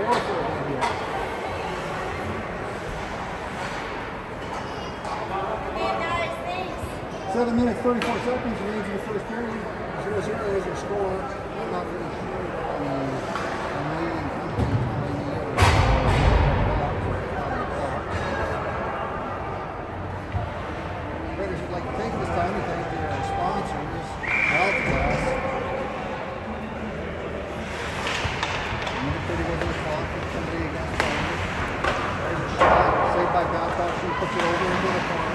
4 for a hit here. Okay, guys, thanks. 7 minutes, 34 seconds remains in the first period. 0-0 is your score. I'm not really sure. Traders would like to take this time to thank their sponsors, Alcatraz. Number 30 goes in the clock with somebody against Farmers. There's a shot. Saved by Babcock. She puts it over into the corner.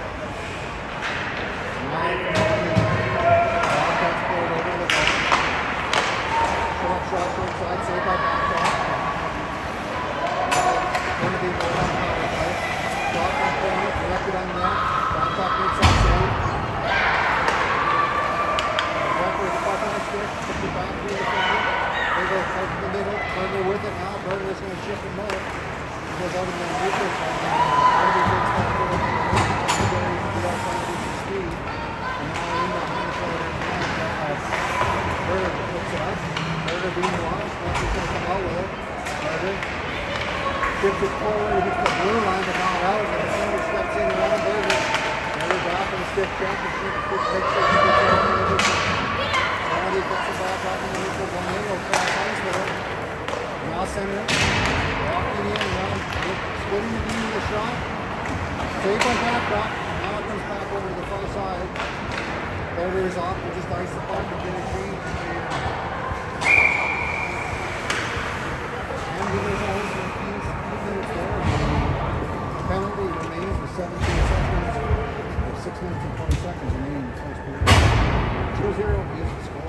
Babcock's pulled over the corner. Short shot short side. Saved by Babcock. Burnaby goes on the power play. Shot on corner. Directed on net. Babcock makes that save. Walker with the puck on the stick. Puts it back through the corner. They go out to the middle. Burner with it now. Burner is going to shift him north. He goes out in the neutral zone. Burner takes that forward. There he can get outside with some speed. And now in behind the player in front. Burner puts it up. Burner being watched. Once he's going to come out with it. Burner shifts it forward. He hits the blue line but not out. And the defender steps in around Burner. Burner back in the stiff check. And shoots a quick pitch. He puts it back up in the neutral zone. They go cross ice with it. Now center. Walking in around. Splitting the beam of the shot. Saved by Babcock. Now it comes back over to the far side. Burner is off. We'll just ice the puck and get a change. And he goes on for a few minutes there. The penalty remains with 17 seconds. Or 6 minutes and 20 seconds remaining in the first period. 2-0 is the score.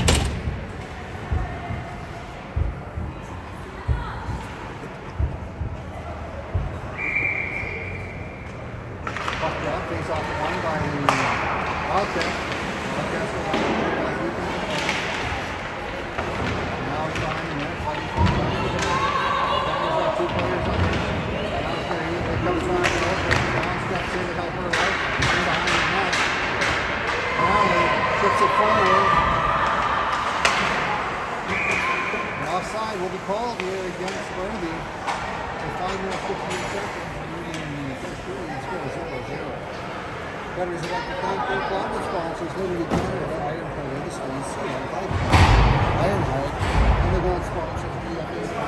Puck drop, face off one by the Wildcats. Wildcats will have to now it's behind the net, fighting for the puck. Defenders got 2 players on there. Now it's going to eat. It comes back and over. Down steps in to help her out. In behind the net. Brownlee shifts it forward. The offside will be called here against Burnaby. For 5 minutes, 58 seconds. Remaining in the first period, the score is 0-0. Predators would like to thank their climate sponsors, Liberty Canada, Ironheart Industries, CN Pipe, Ironheart, and the gold sponsors, BFA.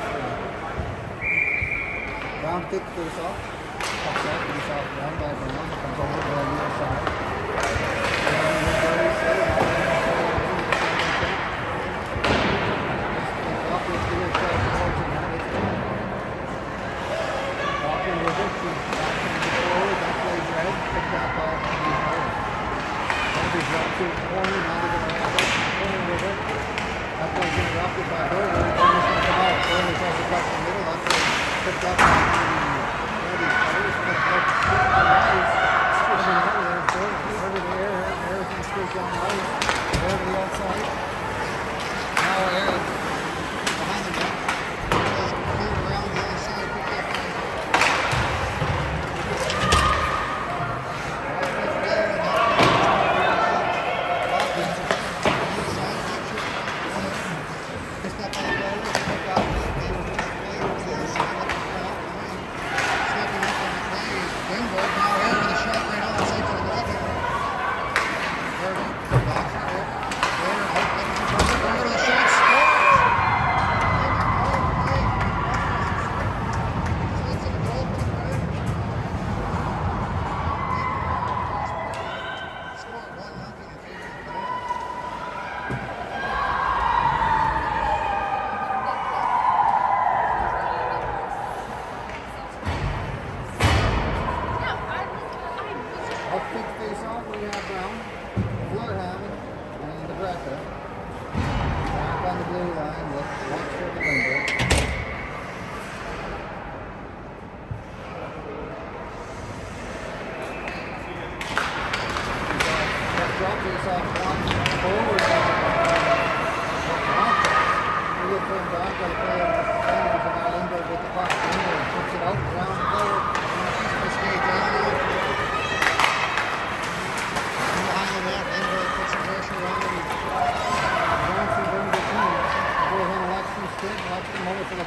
Brown kick face off. Pucks out, face off, down by Brown. Comes over to the near side. Walking with it, back to the forward, that plays red, pick that ball from the hard. Burnaby's right to the corner, now they're going to have it, corner with it. That play's interrupted by Burner, Burner's going to come out. Burner tries to cut the middle, that play picked up by the Burnaby players, but the puck slipped on the ice. Switching over there, Burner over the air, Harrison straight down the ice, over to the outside. Now Aaron behind the net, cleared around the other side, picked up by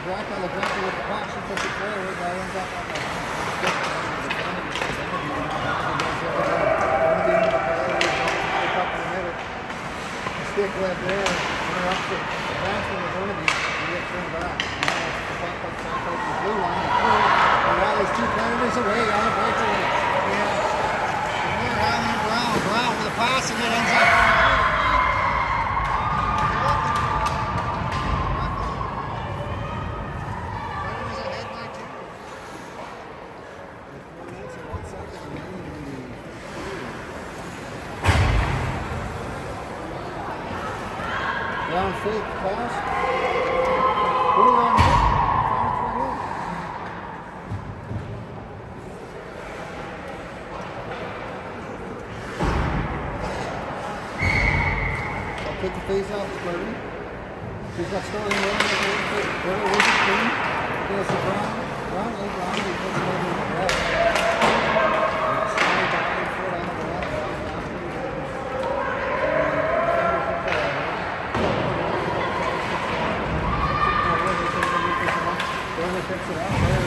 Braca with the box, she puts it forward, that ends up on the stick. The stick left there, interrupts the advancement of Burnaby, and gets turned back. Now the puck comes back over the blue line, and Riley's two predators away on a breakaway. Brown with a pass, and it ends up down fake pass. Put it on net. I'll take the face off the Burton. She's got Sterling running with the Burton with the screen. There's the Brown. Brown. He puts it over the net. Slide back and forth on the left. Burner picks it up.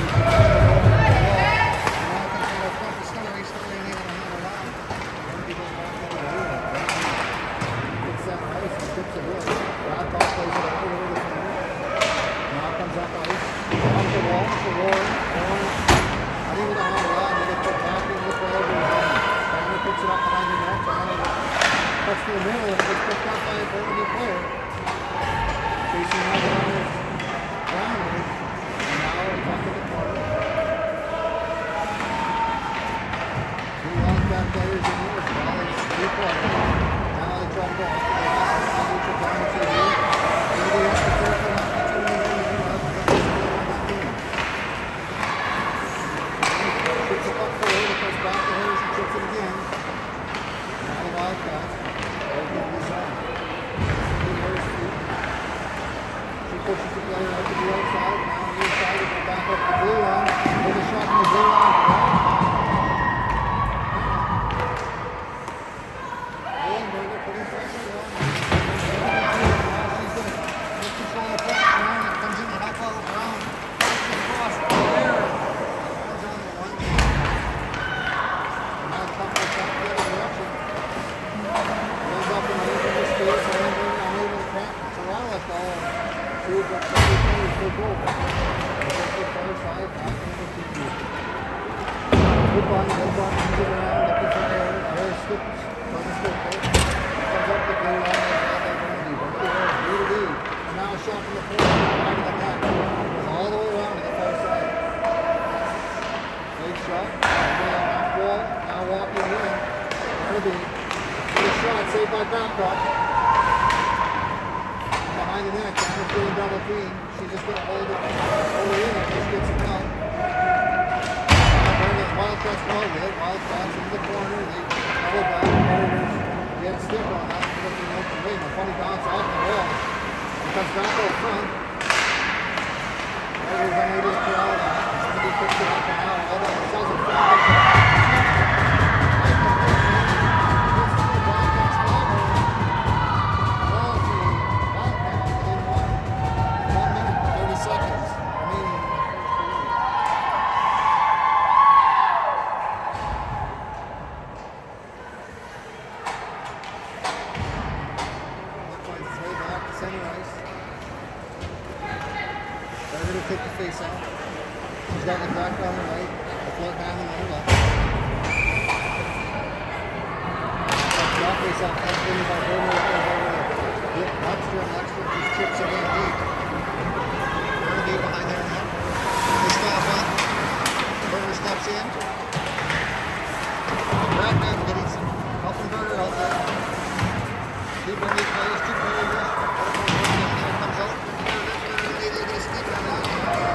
Puts to the middle and gets picked up by a Burnaby player. Chasing out the runners down here. And now it's up to the corner. Two long-back players in here. Riley's three-pointer. Now they drop the ball. They put down the TV. Maybe has to careful not to turn it over. Chips it up forward. It goes back to Harris and chips it again. Now the Wildcats. She pushes the player out to the outside. Now on the inside, it goes back up the blue line. There's a shot from the blue line. Goldenberger putting pressure on. Now she's going to get control of the puck. Brown that comes in to help out Brown. Across the player. Brown's on the one. Now tough to back the other direction. Goes up in the middle of the space. Unable to crack. It's a Rowlett ball. She's got 30 players to go. Goes to the far side. Back into the TV. Good button. Good button. Moves it around. Looking for Harris. Harris skips. Doesn't skip it. Comes up the blue line. Lead to lead. And now a shot from the corner. Back of the net. Goes all the way around to the far side. Big shot. Half wall. Now walking in. Burnaby. Good shot. Saved by Babcock. Behind the net. Cameron's doing double team. She's just going to hold it in and just gets it out. Wildcats ball with it. Wildcats in the corner. They double back. Predators get a stick on that. Looking out the wing. A funny bounce off the wall. It comes back out front. Predators unable to corral that. Somebody picks it up and now all by themselves are fouled. Wildcats ball. Ball to Wildcats within 1 minute and 30 seconds. Remaining in the first period. Finds his way back to center ice. They're going to take the face out. She's got the back on her right, the float hand on her left. That face out, that's been by Burner. Luxter just chips it in deep. Burnaby behind there now. They stop up. Burner steps in. Brackman getting some helping Burner out there. Two Burnaby players, two players. Comes out. They get a stick on that.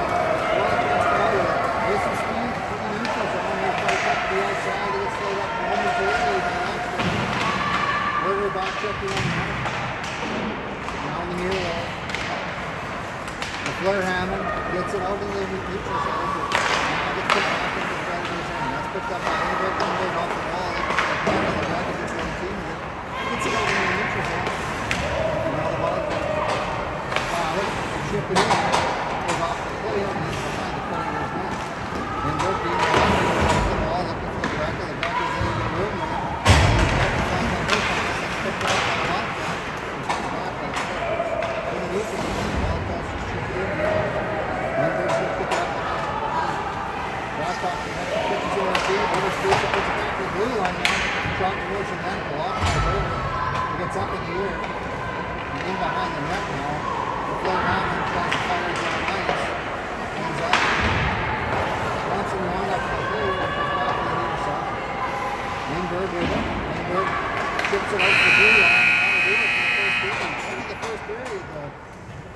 There's some speed for the neutral zone. They fight up to the outside. They get slowed up momentarily by Luxter. Burner back checking on the net. Now in the near wall. The flare Hammond gets it out of the neutral zone. Now gets put back into the Predators zone. That's picked up by Ingrid. Ingrid off the wall. The Jacket gets on the team. Gets it out in the neutral zone. And now the Wildcats. Wow, chip it in. Goes off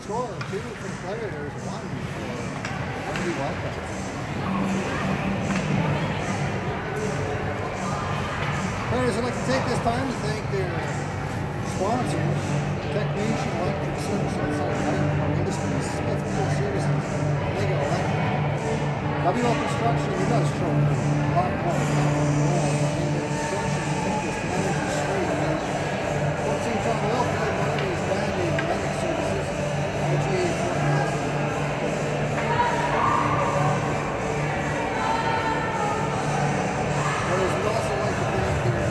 score, 2 for the Predators, 1 for Dundee Whitecaps. Predators would like to take this time to thank their sponsors, Technician Electric Services, Industries, Smith Field Services, Lego Electric, WL Construction, Industrial, Blackmore, Construction, Tempest, Energy, Straight, Fort St. John, Welfare, Mondays, Band-Aid, Medic Services, IGA, Fort Nelson. Predators would also like to thank their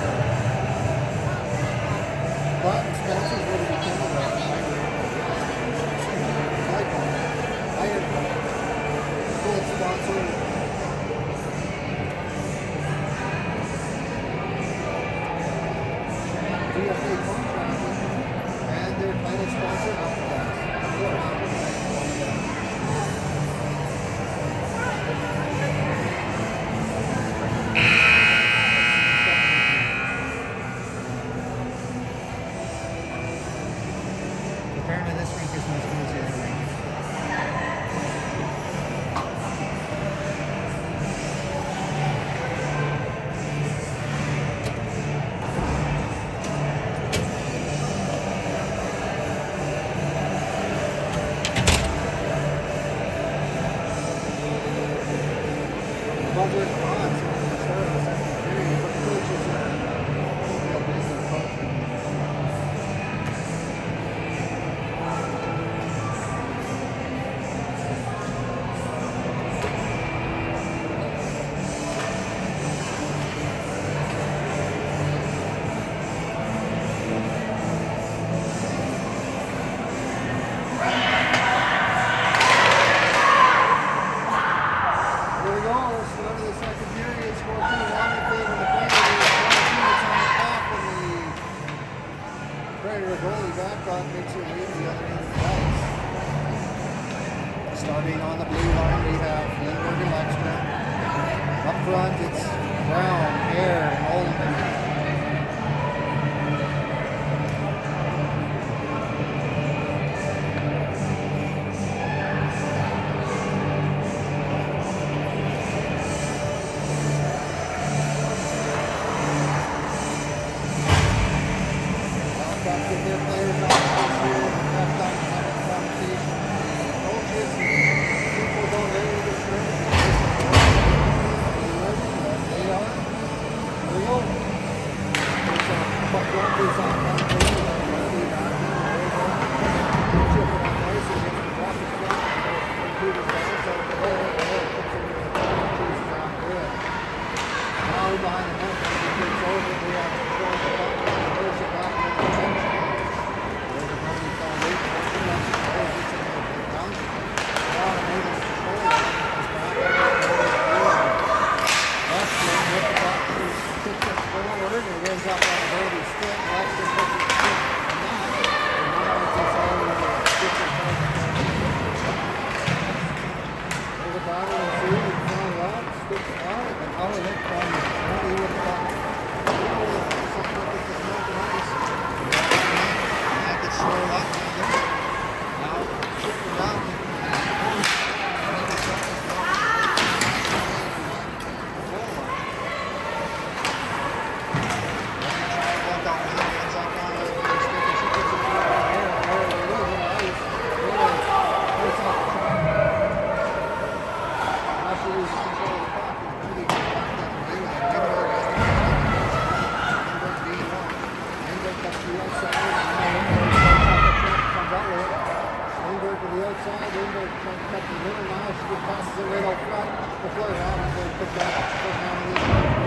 Platinum sponsors, whether it be Canada, Iron, Gold sponsor, DFA Contracting, and their title sponsor, Alphabet, of course. Apparently this rink is much easier than the rink. Budget odds at the start of the second period, but the coaches are real busy coaching. Here we go, start of the second period, score 2-1 in favor of the Predators. 1-2 on the clock when the Predator goalie Babcock makes her lead the other end of the ice. Starting on the blue line, we have Lindbergh and Lexman. Up front, it's Brown, Hare, and Oldenburg. Babcock with their players on the ice here. Babcock having a conversation with the coaches. People don't really get ready. Are you ready? Yes, they are. Here we go. It's a puck drop is on one play. It's going to be back in. There we go. Chip it on ice. They're going to drop it down. They're going to do the out of the hole. The hole puts it in the corner. Chases after it. Now we're behind the net. He takes over. We have to throw the puck. There's the back in the bench. There's a heavy foundation. There's the bench. There's the down. Now the main control. It's back over. Left foot with the puck. He kicks it forward. It ends up on the Birdie's stick. Left foot puts it stick. And now it's just all over the stick and puck. There's a battle and two. In front of that. Sticks out. And out of it comes Birdie with the puck. Slow up now, shift around. Lindbergh to the outside. Lindbergh trying to cut the middle now. She just passes it right out front. The flare down and then put that foot down in the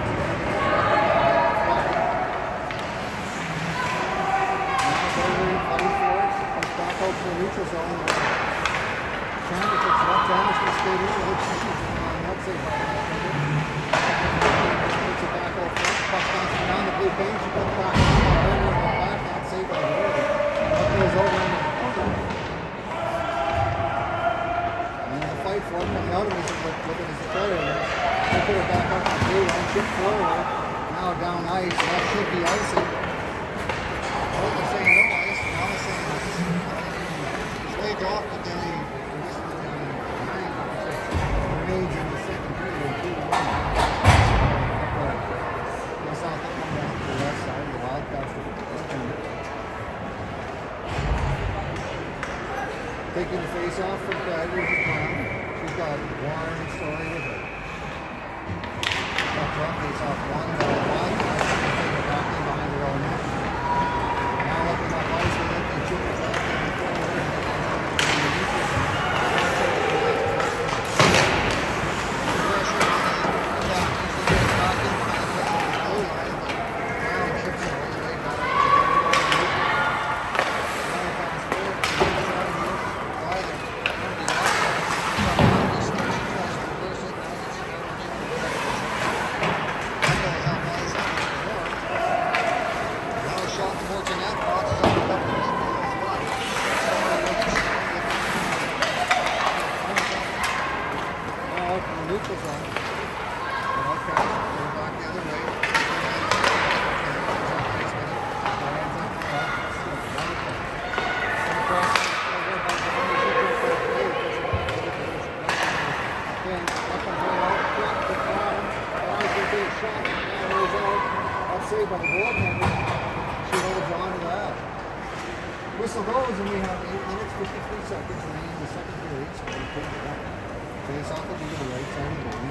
now Berger fighting for it. Comes back out to the neutral zone. Chandler puts it up. Chandler's going to stay in. Looks like she's not safe by that. Puts it back out front. Puck bouncing around the blue paint. She puts it back on. Berger goes back. Not safe by the Berger. Puck goes over in the corner. Fight for it coming out of it, look at his player. They put it back up to the blue line, chip forward. Now down ice, that should be icing. Well, they're saying no ice, now they're saying ice. His leg off, face off from Predators is Brown. She's got one story with her. Got front face off one, got a one, back in behind her own net. Now looking up ice with it, they chip it back in the corner. Saved by the goaltender. She holds on to that. Whistle goes, and we have 8 minutes, 53 seconds remaining in the second period. So we put it up. Face off will be to the right side of the goalie.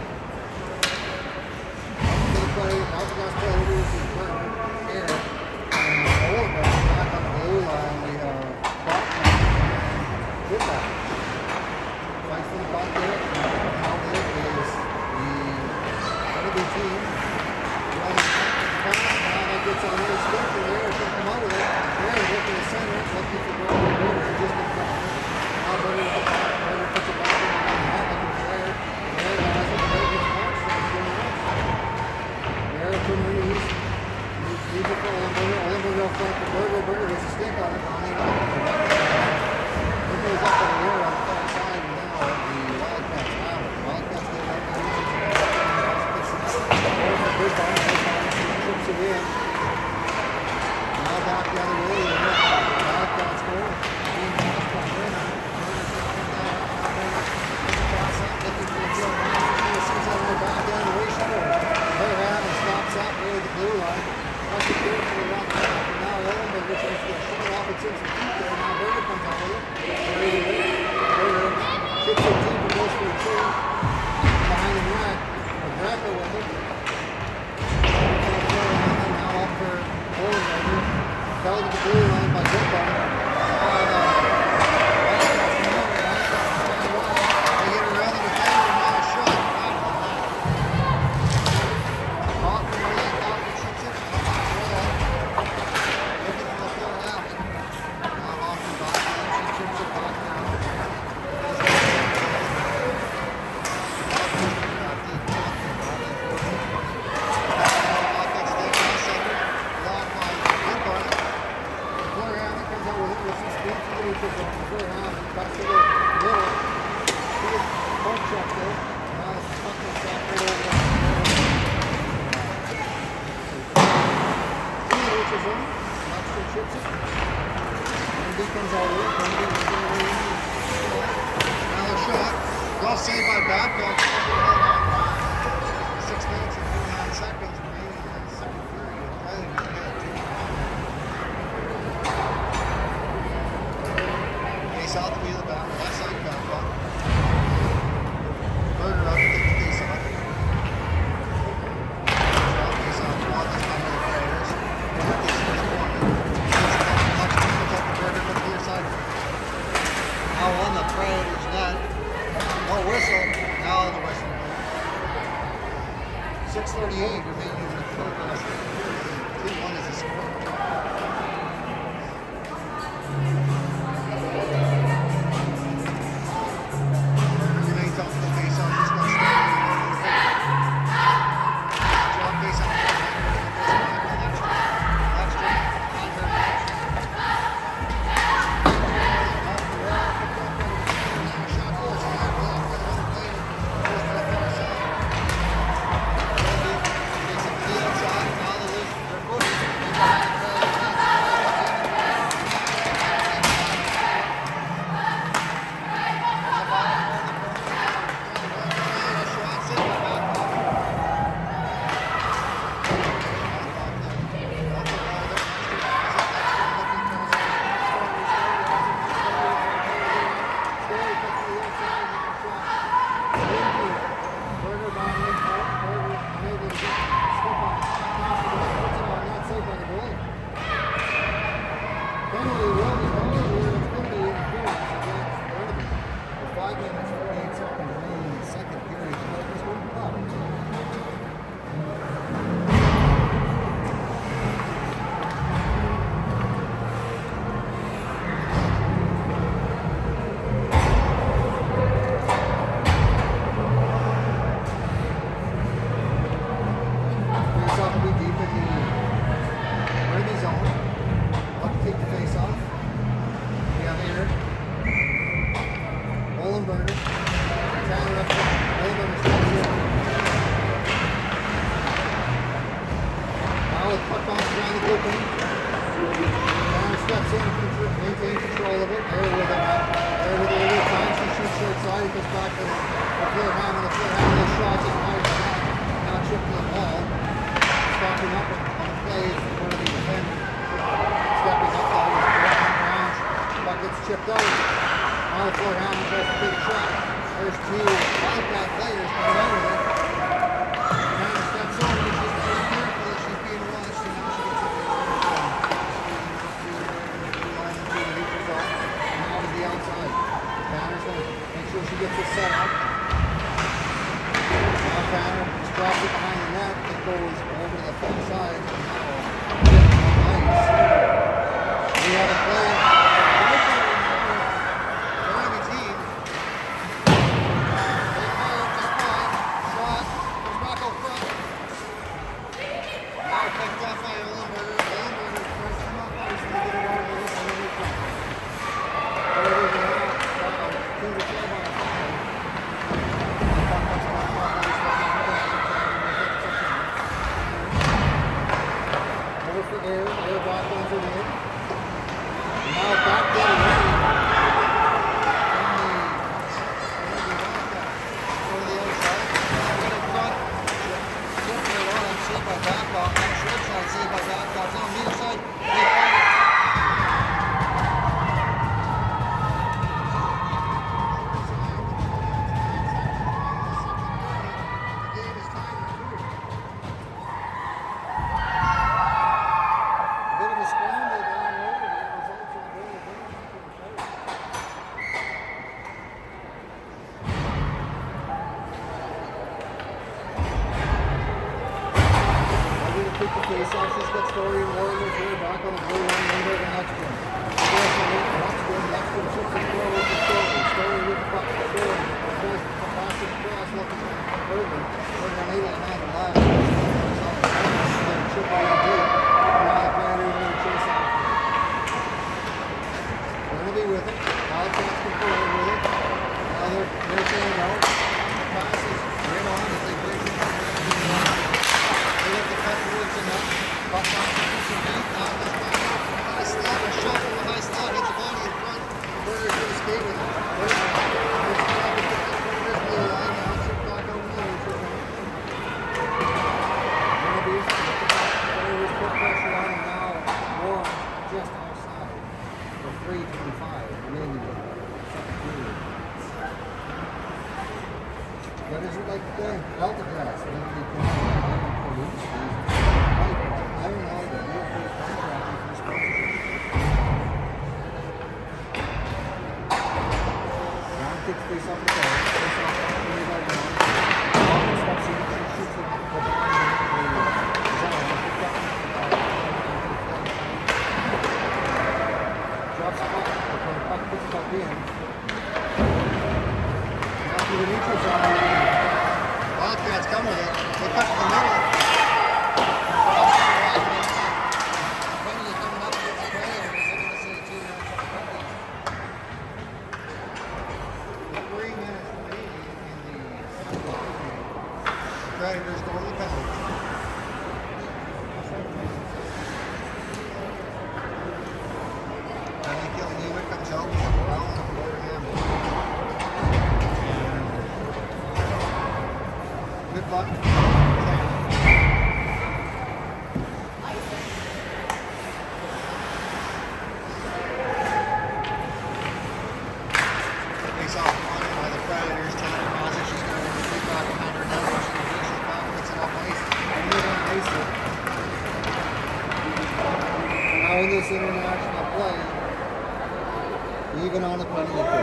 Out the last play, this is Burner, Eric, and Oliver back on the blue line. We have Bachman and Goodbye. Fight for the puck there. Now there is the Kennedy team. Gets on his stick, and Eric can come out with it. Eric looking to center, looking for Burner, just in front of him. Now Burner puts it back in the net, looking for Eric. Eric has it, Eric gets launched, and he's going nuts. Eric can release. He's it for Olenberger. Olenberger up front for Burger. Burger gets a stick on it, on it. It goes up in the air on the far side, and now the Wildcats have it. Wildcats get it up there. Good ball, trips it in. Now back the other way, and Wildcats go. Team pass from Burner. Pass up, looking for a kill. He sees that one back down the way short. Her hand and stops up near the blue line. That's a clear for the rock back. And now Olenberger tries to get a short off. It's in some deep there. Now Burger comes out with it. Burger kicks it deep and goes for a two. Behind the net. Greco with it. Now up for Olenberger. Fell to the blue line by Goodbye. Well saved by Babcock. 6 minutes and 49 seconds remaining in the second period. Riley McMahon. Face out to be the back, left side Babcock. Burger up to take the face off. Face off one, this time with the players. This is the corner. Burger from the near side. Now on the Predators net. No whistle. Now the whistle. 6:38 remaining in the third last. 2-1 is the score. Remains off the face-off. Just got straight. Drop face-off. Finally, well, we know where it's going to be interference against Irving. With 5 minutes, 48 seconds remaining in the second period. This one up. Maintain control of it. There with a little time. She shoots short side. He goes back to the floor hand. And the floor hand little shots as high as that. Now tripping the ball. Stopping up on the play is one of the defenders. Stepping up though. He's walking around. Puck gets chipped out. Now the floor hand goes to big shot. There's 2 Wildcat players coming out with it. Tanner steps over. She's very careful that she's being watched. And now she gets it. Outside. Tanner's going to make sure she gets it set up. Now Tanner just drops it behind the net. It goes over to the far side. Nice. We have a play. Miami team. They fire up the spot. Shot. There's Rocco front. Now picked up by Ollenberger. Ollenberger tries to come up ice and get it over to the front. Over for air back onto the in. Now back down the right. Over the other side. Right in front. Chip right on. Saved by Babcock. Now short side saved by Babcock. Now near side. Take the face off. She's got Story and Warriors here back on the blue line. Window and Hutchkin. Hutchkin chips it forward to Story. Story with the puck. Story goes to pass it across looking for Irving. Irving unable to handle that. Chip on the deep. Now the Predators are chasing it. Burnaby with it. Wildcats can pull over with it. Now they're saying no. The pass is right on as they break it. They let the cut towards the net. Puck on to some deep. Now this high slot. A shot from the high slot. Hits the body in front. Burner's going to skate with it. Burner. There's the top of the blue line. Now it's back over the neutral zone. Burnaby's Burner's put pressure on him now. Warren just offside. For 3:25 remaining in the second period. What is it like today? Alcatraz. I don't know, but we're for the contract for sponsorship. Ron kicks face off the goal. Face off the goal by Ron. Ron steps in, she shoots the ball in the zone. Drops the puck. The puck puts it up in. Now to the neutral zone. Wildcats come with it. They cut to the middle. Predators go to the penalty. Penalty killing unit comes out around the border handle. Good luck. Face off wanted by the Predators. Tanner Mazic, she's going to take back behind her net. Now in this international play, Even on the penalty kill.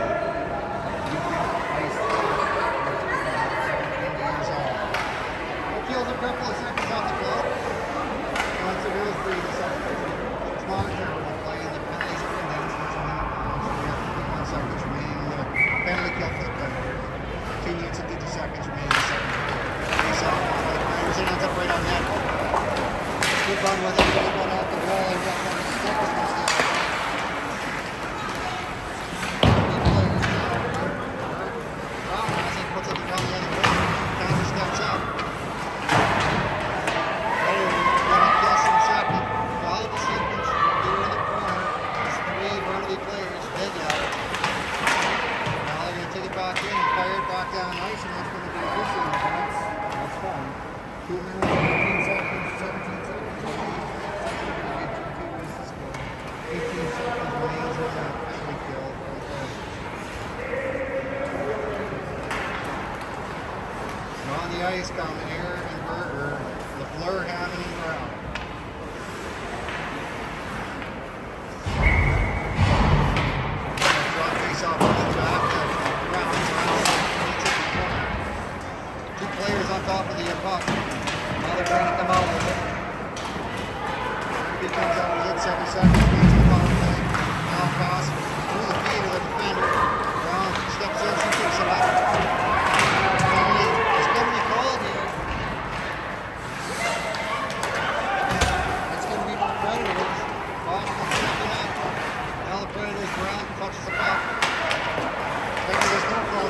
It kills a couple of seconds off the clock. Once it is free to substitute. It's not a terrible play, and the penalties are condensed, which are not long, so we have 51 seconds remaining with a penalty kill for the player. 2 minutes and 50 seconds remaining in the second quarter. Face off for the players, and ends up right on net. Good run with it, good one off the wall, and got one to stick with this guy. On the ice coming here and Berger, LaFleur, Hammond, and Brown. Drop face off goes back to Brown. Two players on top of the puck. Now they're trying to come out with it. He comes out with it 7 seconds. Leads the power play. Now pass through the feet of the defender. Brown steps in, she picks it up. Touches the puck. There's no call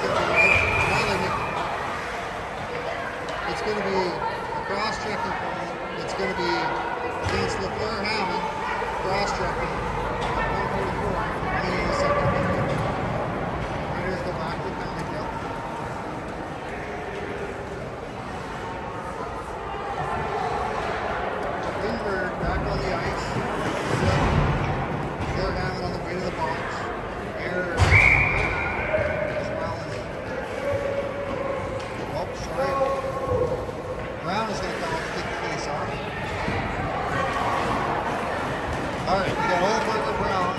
it's going to be a cross-checking call. It's going to be against LaFleur Hammond. Cross-checking. 144. Remaining in the second period. Raiders go back to penalty kill. Lindbergh back on the ice. LaFleur Hammond on the way to the box. Error. Oh, sorry. Brown is going to come up and take the face off. Alright, we got Olberger, Brown.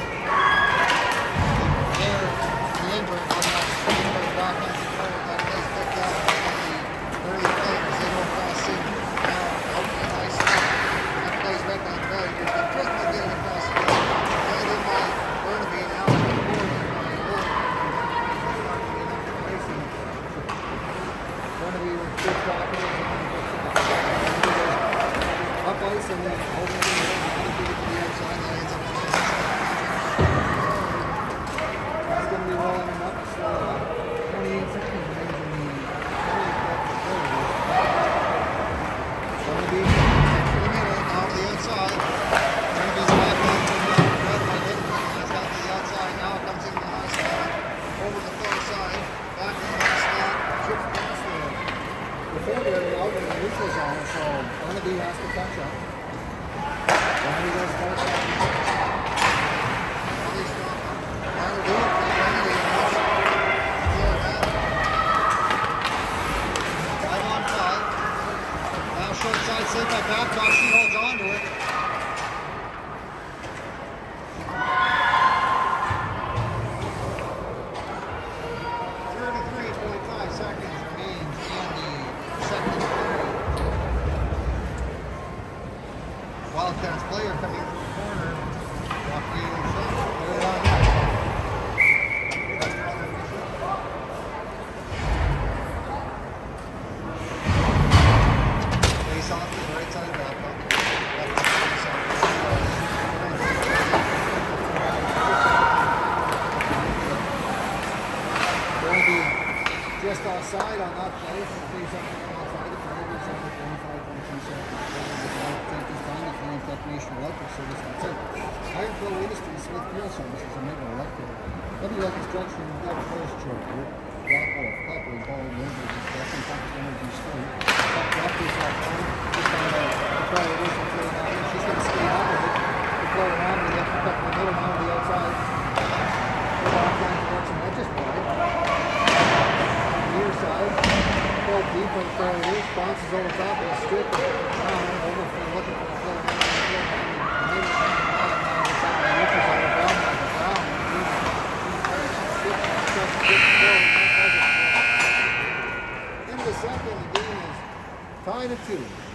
There, Lindbergh on that. Lindbergh back on the forward. That plays picked up on the early players. They go across center. Now, okay, nice step. That plays right down the belly. Just about getting across the field. Played in by Burnaby. Now it's the forward by Burnaby with good blocking. Up ice and then over to the outside. That ends up on the outside. He's going to be rolling him up. So 28 seconds remains in the Burnaby for the middle. Now to the outside. Burnaby's back on to the red by Lindbergh. That's out to the outside. Now it comes in the high side. Over the far side. Back on the high side. Chips past the defender out in the neutral zone. So Burnaby has to catch up. Burnaby goes first. Now they stop. Now they're doing it for Burnaby. Five on five. Now short side saved by Babcock. She holds on to it. Wildcats player coming from the corner, walking in front, put it on net. Face off to the right side of Babcock. Going to be just offside on that play, so face up outside the penalty zone with 25.2 seconds. Declaration of Electric Service on site. Iron Flow Industries, Smith Fuel Services, and Mega Electric. W Construction, Black Forest Church Group, Black Wolf, Coupling, Ball, Windows, Construction, Focus Energy Storage. Drop this off time. Just on the player is the player now. She's going to skate up with it. The player around, we have to cut in the middle now to the outside. We're off down to watch some edges play. On the near side, 12 deep on the player is. Bounces over top of the strip. Down, over for looking for the player. Tied at 2.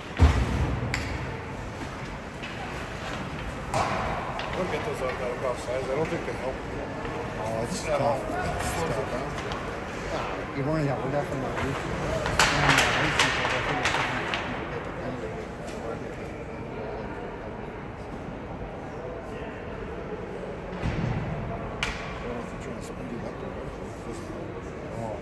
I don't get those off sides. I don't think they help. Oh, it's Not tough. off. It slows it down. You weren't, yeah, we're definitely not used to it. If you're trying to speed it up there, it's just, Oh.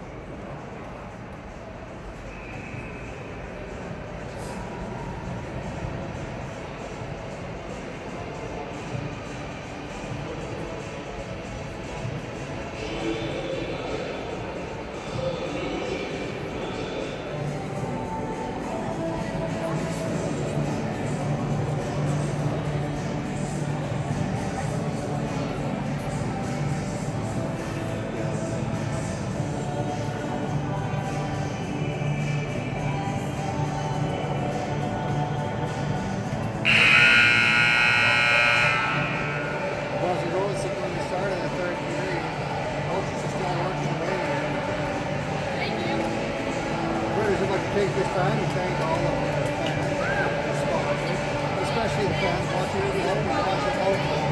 Take this time to thank all of our fans, sponsors, especially the fans watching every home and watching home.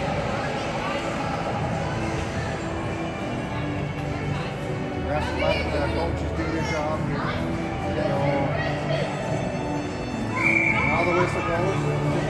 The rest of the coaches do their job here. Now the whistle goes.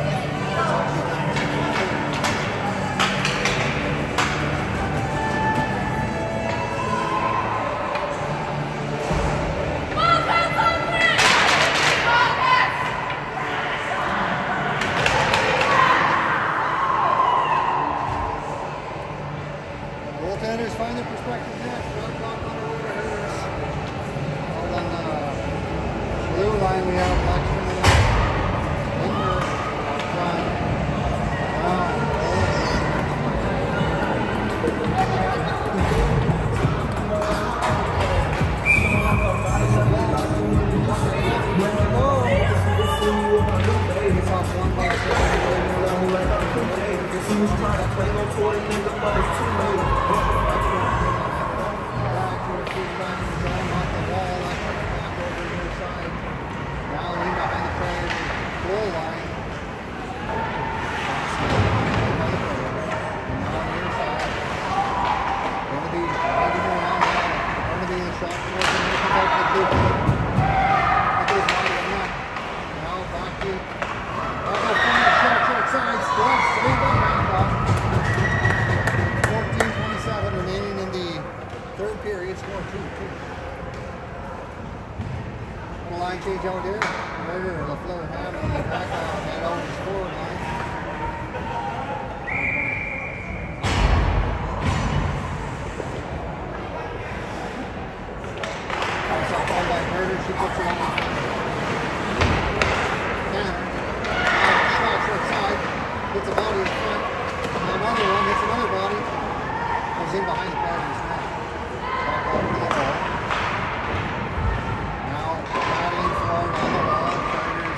Goaltenders find their perspective next. Rock clock on the road to Hers. All on the blue line we have Blackstone and Linder front. It's off 1 by 14:27 remaining in the third period. Score 2-2. On the line change out there. Murder, LaFleur, Hammond, back off, head on the score line. That's off on by Murder. She puts it on. Tanner. Shot short side. Hits a body in front. Another one hits another body. Goes in behind the Predators net. Back over to the ball. Now battling for it on the wall. Predators.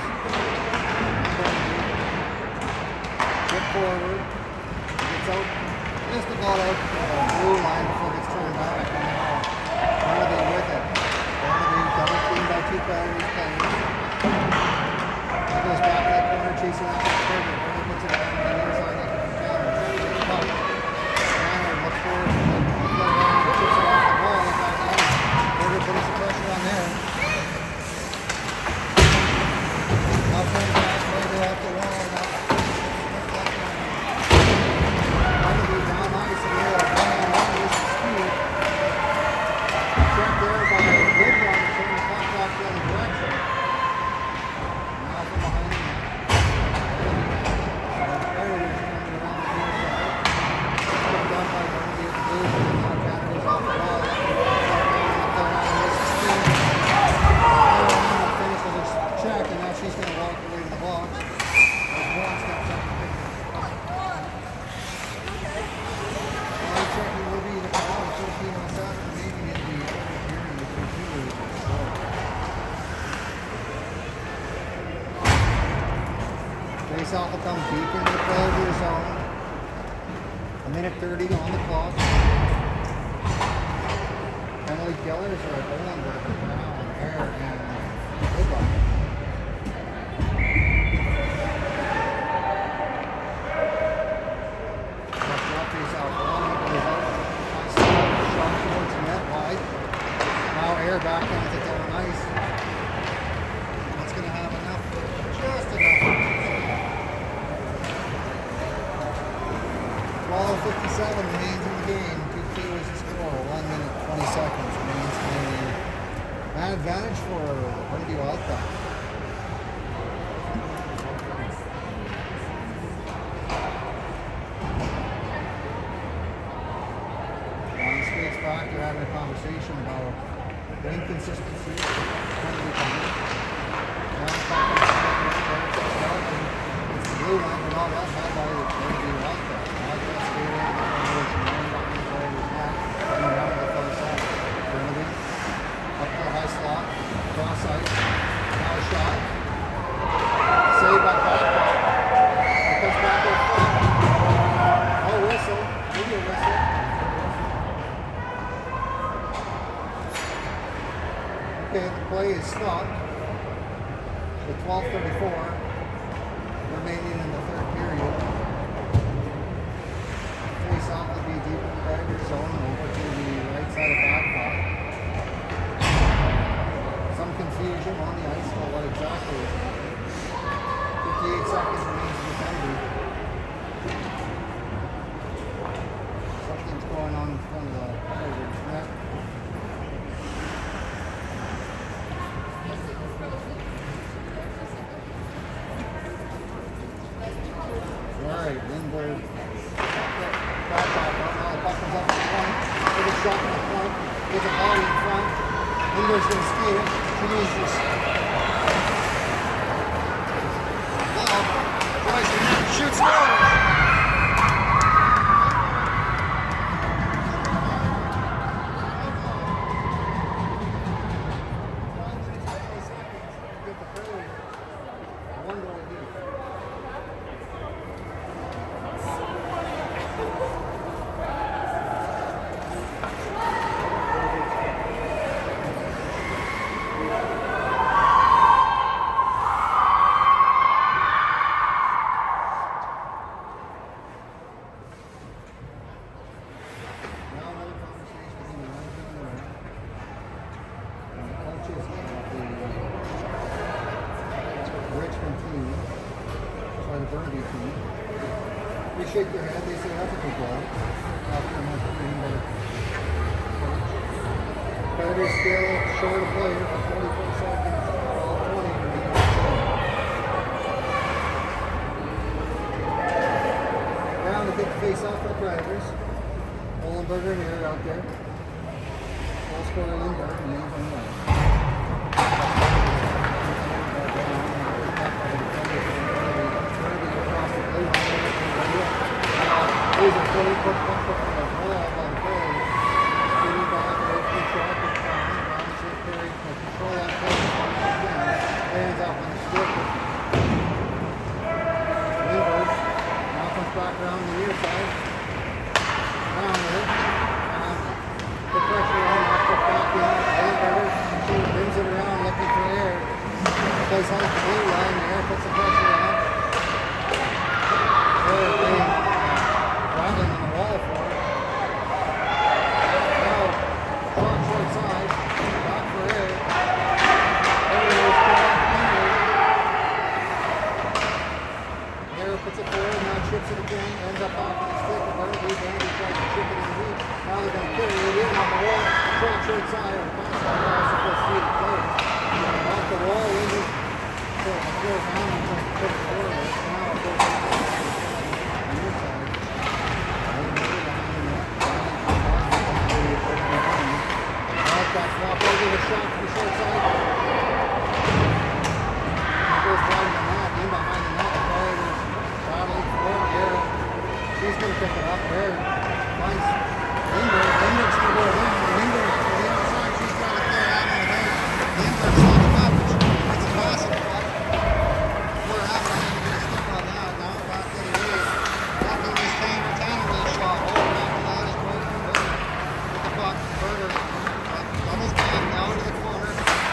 Chip forward. Gets out. Missed the ball out to the blue line before it gets turned back. And now Barnaby with it. Barnaby double teamed by 2 Predators players. He goes back to that corner chasing after the Predator. Barnaby puts it on the near side looking for Tanner. Tanner looks forward to the flood line and chips it off the ball. Back out. Barnaby putting some pressure on there. Now turns back, Barnaby off the wall. Barnaby down ice and here. One-on-one with some speed. Check there by Woodrun to turn the clock back the other direction. Now from behind the net. Predators coming around the near side. Picked up by Barnaby at the blue. Now Canada's off the wall. Up there on with some speed. Finish with his check, and now she's going to walk away to the box. As Warren steps up and picks it up. Line checking will be the call. 14:07 remaining in the third period. Face-off will come deep into the Predator zone. 1:30 on the clock. Emily Gellers are at Olenberg, Brown, Air, and Woodbine. Bear backhands it down nice. That's going to have enough, just enough. 12:57 remains in the game. 2-2 is the score. 1 minute 20 seconds remains in the game. Man advantage for Burnaby Wildcat. Back, they're having a conversation about the inconsistency of Burnaby County. It's the blue line and all that, not by the Burnaby Wildcat. Wildcat skating, coming around to the far side. Burnaby, up to the high slot, cross ice, now a shot. Saved by Babcock. It comes back to the front. Oh, whistle. Maybe a whistle. Okay, the play is stopped with 12:34 remaining in the third period. Face off to be deep in the Predator zone over to the right side of Babcock. Some confusion on the ice about what exactly is happening. 58 seconds remains in the penalty. Something's going on in front of the Predators net. Alright, Lindbergh, back now the puck comes up to the point, with a shot in the front, with a body in front, Lindbergh's going to skate it, he needs this. Tries to shoot, scores! They shake their head, they say that's a good goal. After much being better. Predators still short a player for 44 seconds. All 20 remain. Brown to take the face off for the Predators. Ollenberger and Air out there. Goal scorer Lindbergh remains on the line. Here's a 20-foot puck from the ball on the goal. Shooting back, away from the shot, it's down. Brown should carry control on play. Hands up on the stick. Lindbergh now comes back around the near side. Brown with it. The pressure on, now put back in. Lindbergh brings it around looking for air. Plays on the blue line, Air puts the pressure on. Rattling on the wall for it. Now, short side, back for Air. Everyone's put back Air puts it forward, now chips it again, ends up back on the stick. Burnaby tries to chip it in deep. Now they're going to carry it in on the wall. Short side, or pass on the wall, supposed to be the player. Off the wall, in it. So the floor down and tries to put it forward. Now it goes back on your side. That flop over the shot to the short side. It goes wide in the net, in behind the net. The Predators battling for Air. She's going to pick it up. Air finds Lindbergh. Lindbergh's going to go in. Lindbergh to the outside. She's got it there out on the net. Lindbergh slots up. It's a pass in the puck. We're having to get a stick on that. Now back the other way. Lucky was Tanner with a shot. Oh, after that is Berger. With the puck. Berger. Doubles back down to the corner.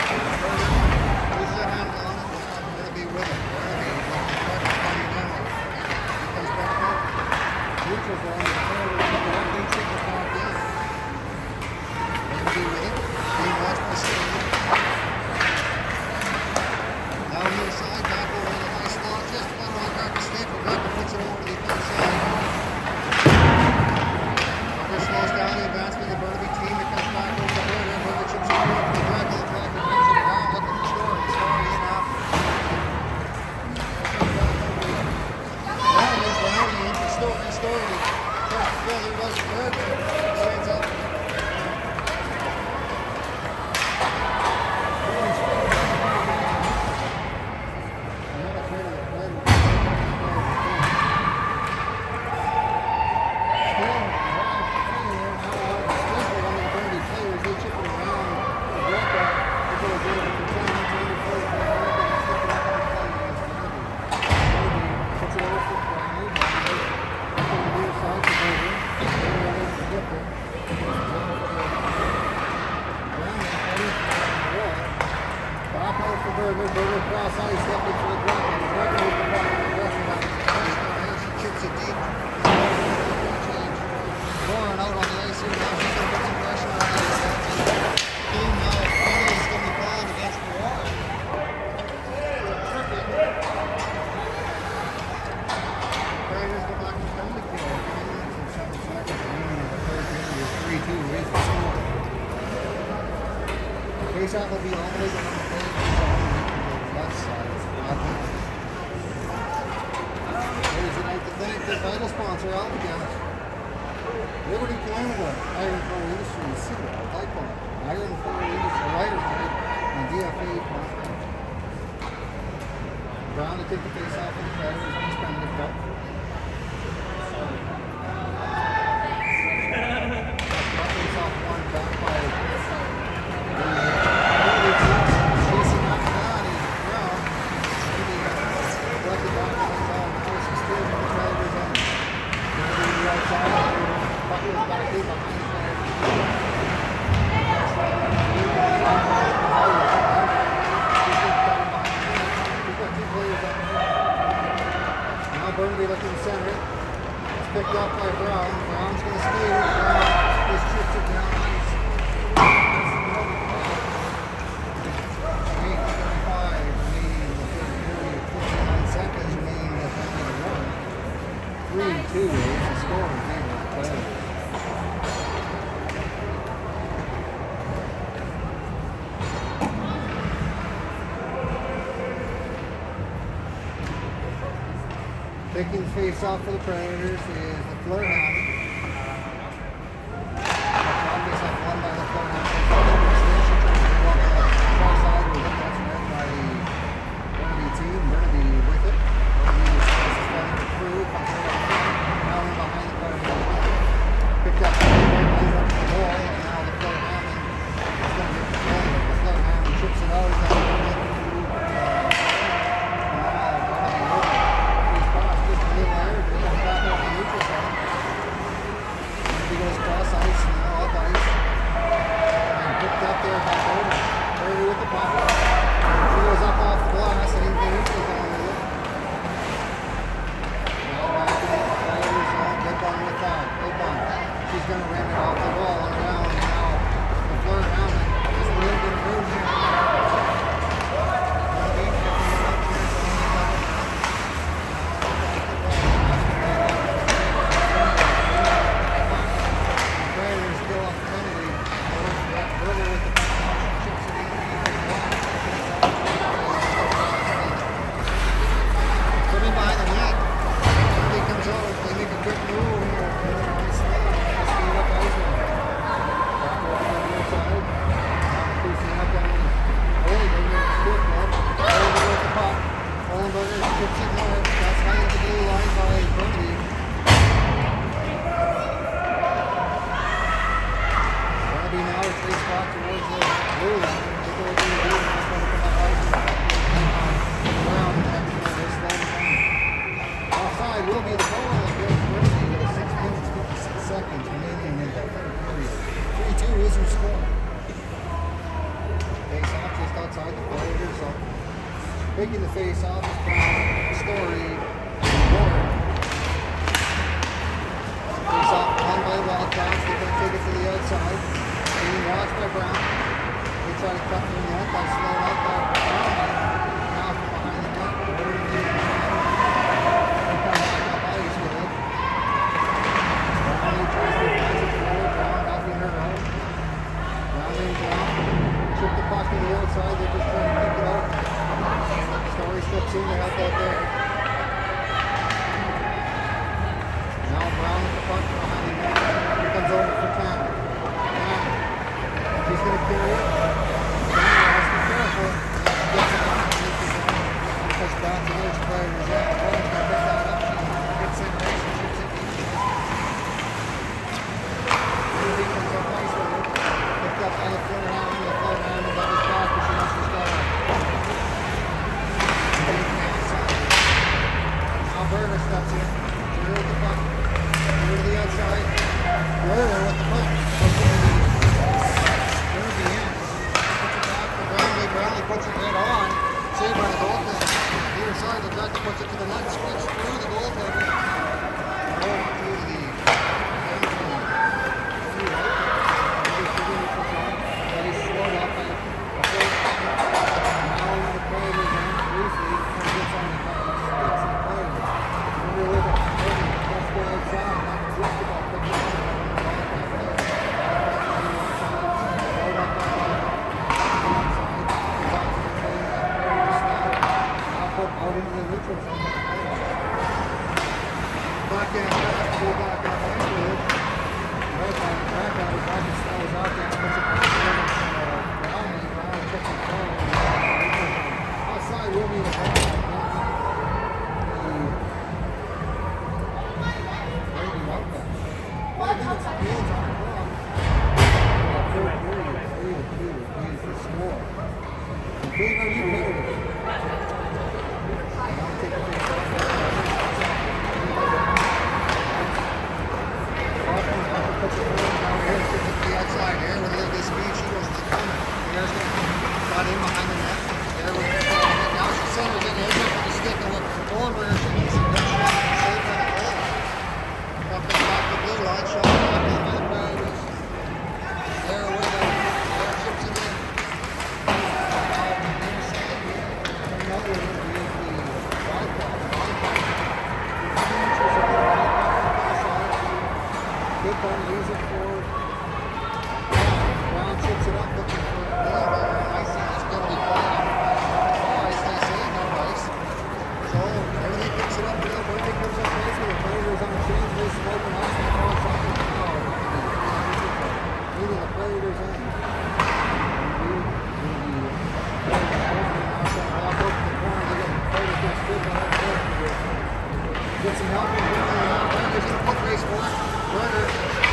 Burger. Burger cross ice, looking for the ground. Burger with the puck. Rushing up. She chips it deep. Lauren out on the ice here now. She's going to put some pressure on the ice. Team now. Penalty's going to be called against the Warren. Predators go back to the penalty kill. 10 minutes and 7 seconds remaining in the third period. 3-2 is the score. Face-off will be all the way down the third left side. Ladies and like to thank the title sponsor, Albion. Liberty Canada, Iron Core Industries, Cedar, Pipeline, Iron Core Industries, Lighter, and DFA Contract. Brown to take the face off of the Predators, he's trying to lift up. Face off one, back by chasing after that, he's Brown. Maybe collected back on his own, now he's still in the Predators' end. Going to be the outside. Puck goes back in behind the player. We've got two players up there. Now Burnaby looking center. It's picked up by Brown. Brown's going to skate it. Brown just chips it down ice. 8:35 remaining in the third period. 59 seconds remaining in the penalty run. 3-2 is the score in favor of the Predators. Taking the face off for the Predators is the Fleur Hammock. Face off won by the Fleur Hammock. Far side was up, that's read by the Burnaby team. Burnaby with it. Burnaby is suspended through. Now in behind the Predators. Picked up by the Burnaby up the wall, and now the Fleur Hammock is going to get the ball. The Fleur Hammock chips it out. Up there by Burnaby. Burnaby with the puck. She goes up off the glass and the neutral zone with it. Now back in the Predators zone. Good one with that. Good one. She's going to ram it off the wall and around. And now the Fleur Hammock has a little bit of room here. Predators still off the penalty. Burger with the chips it in. Coming behind the net. Burnaby comes out. They make a quick move here. Nice speed up ice one. Back over to the other side. Boosting up down. Oh, they make a quick one. Burger with the puck. Ollenberger chips it north. That's high at the blue line by Burnaby. Now it's raced back towards the blue line. They go to the blue line. It's going to come up ice. Around and have to go this slow down. Offside will be the goal against Burnaby with 6 minutes 56 seconds remaining in the third period. 3-2 is your score. Face off just outside the Predators. So taking the face off is Brown, Story, and Warren. Face off won by Wildcats. They're going to take it to the outside. Being watched by Brown. They try to cut through the net. That's slowed up by Brown. Now from behind the net. They come back up ice with it. Brown tries to pass it forward. Brown helping her out. Brown in down. Chip the puck to the outside. They're just trying to keep it out. Story slips in to help out there. Now Brown with the puck behind the net. Here comes over for Tanner. He's going to carry it. Let's be careful. Push back to those players. Yeah, Warren's going to pick that up. Good separation. Shoots it deep. Ruby comes up nice with it. Picked up by the Fleur Hammock. The Fleur Hammock got his back, but she wants to start. Now Burger steps in. Burger with the puck. Burger to the outside. Burger with the puck. Burger in. Being are you competitive? I want to take the face off. Put your forward down here, sits at the outside here with a little bit of speed. She goes to the corner. The air's going to got in behind the net. There with the ball. Now she centers in there with the stick and going where she needs to. Then she has to save on the goal. Up and back the blue line, shot back in by the Predators. There with the air chips it in. Coming out with it is the Wildcat. Good ball, leaves it forward. Brown chips it up, looking for a goal. Icing is going to be flying off. Oh, ice, they say, no ice. So, everything picks it up, everything comes up nicely. The Predators on the change, they smoke and ice and fall something. Leading the Predators in. Get some help from Werner. He's going to put race for it. Werner.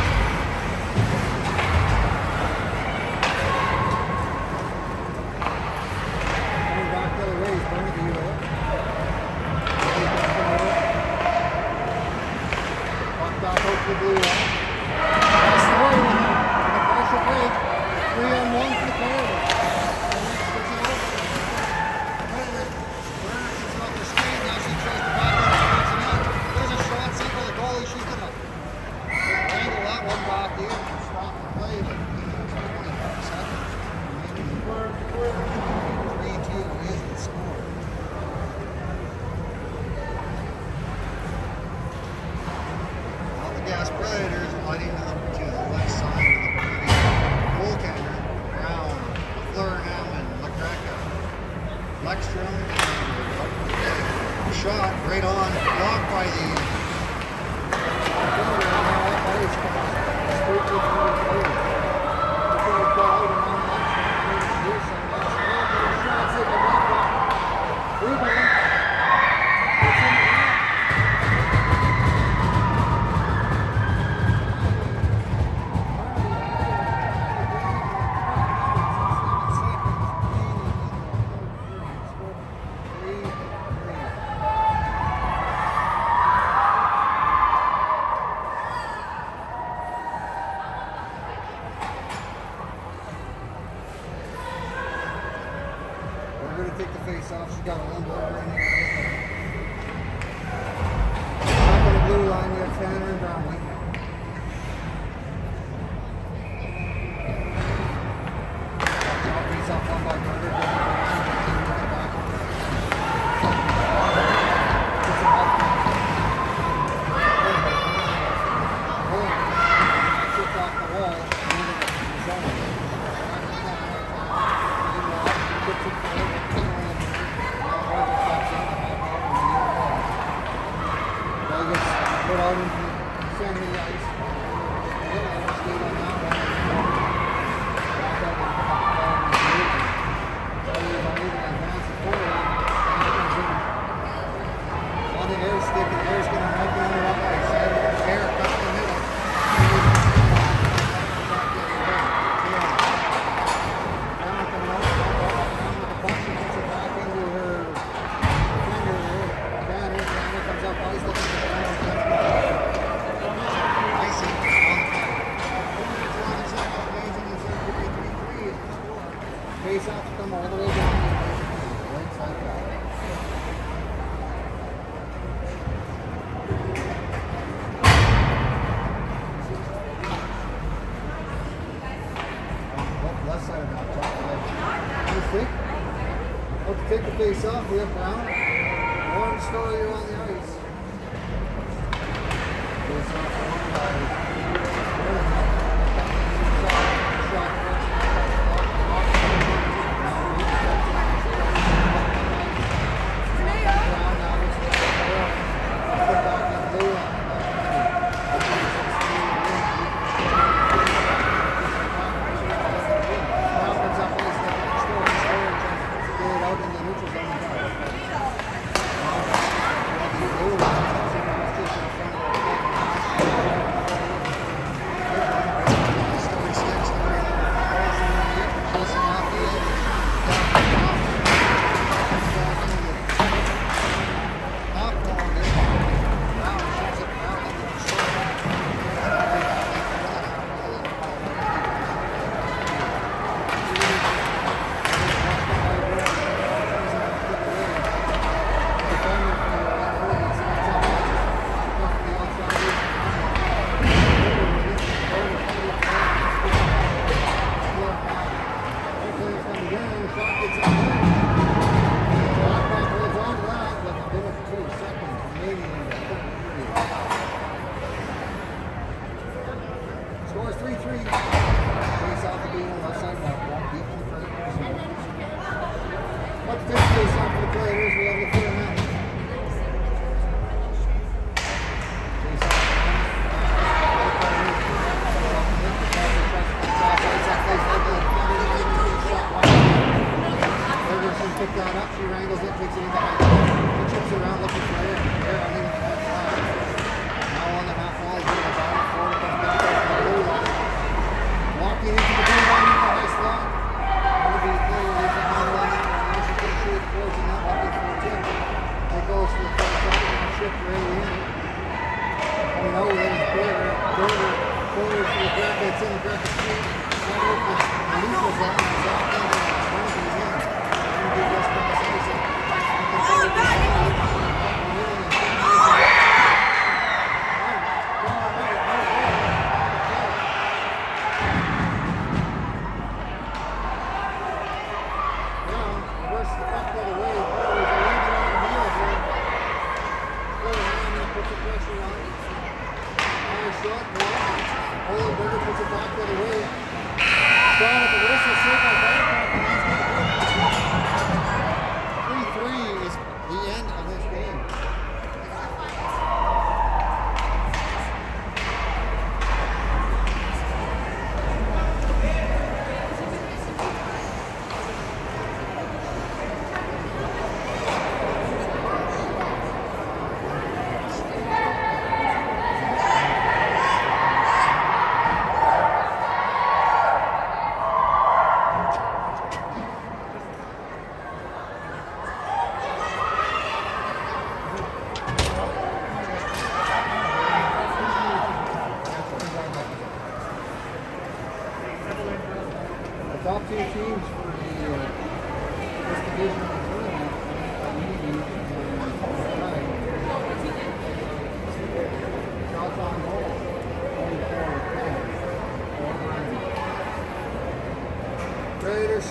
Coming back the other way. He's going to the hero. Walk back out to the blue line. That's the way with him. In the partial break. 3-on-1 for the Predators. Werner gets it off the screen. Now she tries to back up. There's a shot, see for the goalie, she's going to angle that one back in and stop the play, but 25 seconds. 3-2 is the score. Now the Gas Predators lighting to the left side of the penalty. Goaltender, Brown, Flurnham, and McGregor. Lekstrom, shot right on, blocked by the take the face off. She's got a little over in here. Back on the blue line, you have Tanner and Brownlee. Face off one by Carter. Back. Gets him up. Chipped off the wall. Gets it forward. Put out into the center of the ice. Skate on that one. Back up and put the ball in the movement. Advance it forward. On the air stick, the air's going to help on the up ice. Air across the middle. Now coming out. Down with the puck. She puts it back into her defender there. Tanner comes up ice looking for the ice. Face off to come all the way down the right side back. Left side of that top leg. You think? About to take the face off, we have Brown. Warren Story on the ice. Face off by out in the neutral zone. that up, she wrangles it, takes it into high line. He chips around looking for air. Air on the half line. Now on the half wall, he's going to battle forward, comes back out to the blue line. Walking into the blue line into the high slot. Maybe the player leaves the handle on that one. Now she's going to shoot towards the net, looking for a tip. It goes to the front side, and the chip right in. We know that it's Berger. Berger forward to the brackets in the bracket feet. That opens the neutral zone. It's off into the front of his end. Going to do this cross ice. Berger puts it back the other way. Down with the whistle, saved by Babcock, and that's going to 3-3 is the end of this game. Top two teams for this division of the tournament Charlton Hall, 24-10. Raiders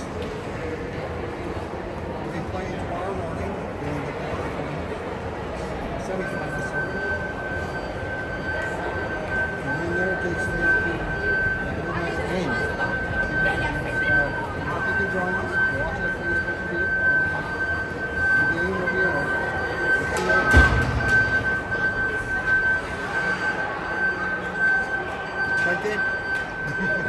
will be playing tomorrow morning in the semifinals. And then there it takes me to the next game. You can join us, watch our Facebook feed. The game will be over. We'll see you later. Right there.